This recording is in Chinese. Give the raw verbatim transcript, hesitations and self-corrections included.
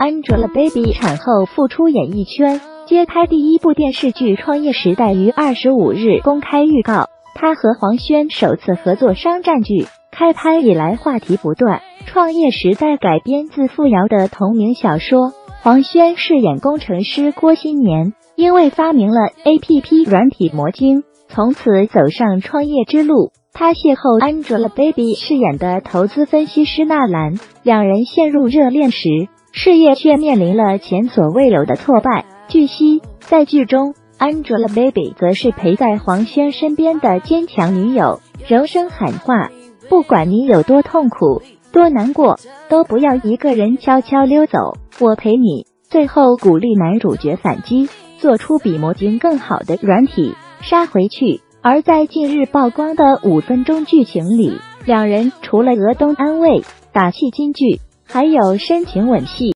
Angelababy 产后复出演艺圈，接拍第一部电视剧《创业时代》于二十五日公开预告，她和黄轩首次合作商战剧，开拍以来话题不断。《创业时代》改编自傅瑶的同名小说，黄轩饰演工程师郭新年，因为发明了 A P P 软体魔晶，从此走上创业之路。他邂逅 Angelababy 饰演的投资分析师纳兰，两人陷入热恋时，事业却面临了前所未有的挫败。据悉，在剧中 Angelababy 则是陪在黄轩身边的坚强女友，柔声喊话：不管你有多痛苦、多难过，都不要一个人悄悄溜走，我陪你。最后鼓励男主角反击，做出比魔晶更好的软体，杀回去。而在近日曝光的五分钟剧情里，两人除了额东安慰、打气金句，还有深情吻戏。